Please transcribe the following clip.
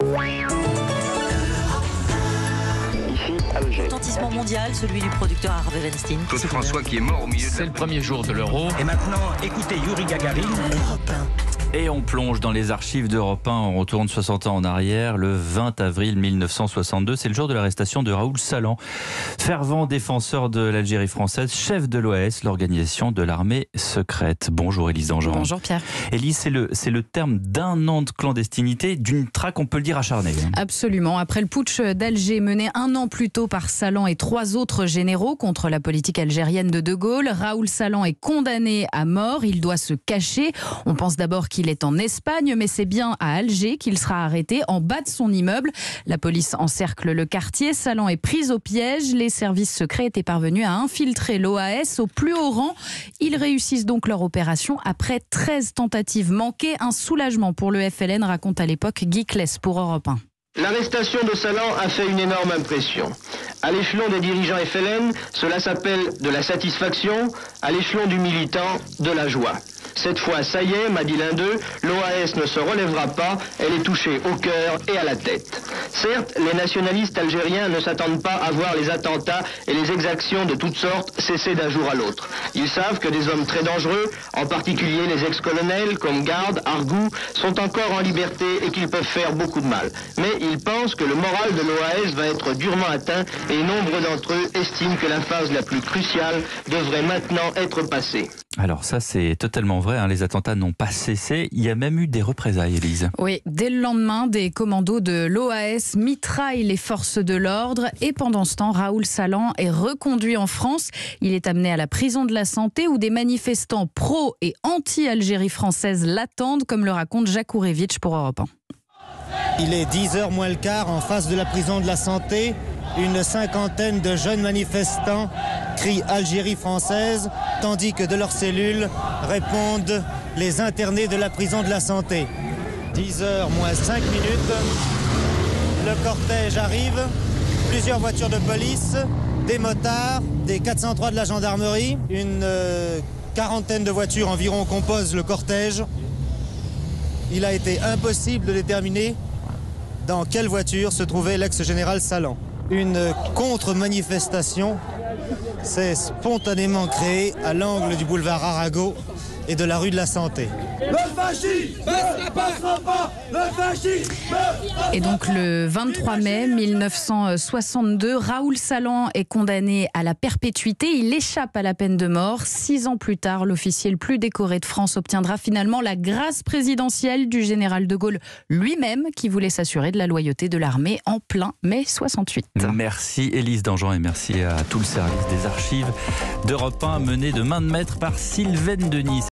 Retentissement mondial, celui du producteur Harvey Weinstein. Claude François qui est mort au milieu de C'est le premier jour de l'Euro. Et maintenant, écoutez Yuri Gagarin. Et on plonge dans les archives d'Europe 1. On retourne 60 ans en arrière, le 20 avril 1962. C'est le jour de l'arrestation de Raoul Salan, fervent défenseur de l'Algérie française, chef de l'OAS, l'organisation de l'armée secrète. Bonjour Élise Dangean. Bonjour Pierre. Élise, c'est le terme d'un an de clandestinité, d'une traque, on peut le dire, acharnée. Absolument. Après le putsch d'Alger mené un an plus tôt par Salan et 3 autres généraux contre la politique algérienne de Gaulle, Raoul Salan est condamné à mort. Il doit se cacher. On pense d'abord qu'il est en Espagne, mais c'est bien à Alger qu'il sera arrêté en bas de son immeuble. La police encercle le quartier. Salan est pris au piège. Les services secrets étaient parvenus à infiltrer l'OAS au plus haut rang. Ils réussissent donc leur opération après 13 tentatives manquées. Un soulagement pour le FLN, raconte à l'époque Guy Claes pour Europe 1. L'arrestation de Salan a fait une énorme impression. À l'échelon des dirigeants FLN, cela s'appelle de la satisfaction. À l'échelon du militant, de la joie. Cette fois, ça y est, m'a dit l'un d'eux, l'OAS ne se relèvera pas, elle est touchée au cœur et à la tête. Certes, les nationalistes algériens ne s'attendent pas à voir les attentats et les exactions de toutes sortes cesser d'un jour à l'autre. Ils savent que des hommes très dangereux, en particulier les ex-colonels comme Garde, Argout, sont encore en liberté et qu'ils peuvent faire beaucoup de mal. Mais ils pensent que le moral de l'OAS va être durement atteint et nombre d'entre eux estiment que la phase la plus cruciale devrait maintenant être passée. Alors ça, c'est totalement vrai, hein, les attentats n'ont pas cessé. Il y a même eu des représailles, Élise. Oui, dès le lendemain, des commandos de l'OAS mitraillent les forces de l'ordre. Et pendant ce temps, Raoul Salan est reconduit en France. Il est amené à la prison de la Santé où des manifestants pro- et anti-Algérie française l'attendent, comme le raconte Jacques Ourevitch pour Europe 1. Il est 10h moins le quart en face de la prison de la Santé. Une cinquantaine de jeunes manifestants crient Algérie française, tandis que de leurs cellules répondent les internés de la prison de la Santé. 10h moins 5 minutes, le cortège arrive, plusieurs voitures de police, des motards, des 403 de la gendarmerie, une quarantaine de voitures environ composent le cortège. Il a été impossible de déterminer dans quelle voiture se trouvait l'ex-général Salan. Une contre-manifestation s'est spontanément créée à l'angle du boulevard Arago et de la rue de la Santé. Le fascisme ne passera pas. Le fascisme. Et donc le 23 mai 1962, Raoul Salan est condamné à la perpétuité. Il échappe à la peine de mort. 6 ans plus tard, l'officier le plus décoré de France obtiendra finalement la grâce présidentielle du général de Gaulle lui-même, qui voulait s'assurer de la loyauté de l'armée en plein mai 68. Merci Élise Dangean et merci à tout le service des archives d'Europe 1 mené de main de maître par Sylvaine Denis.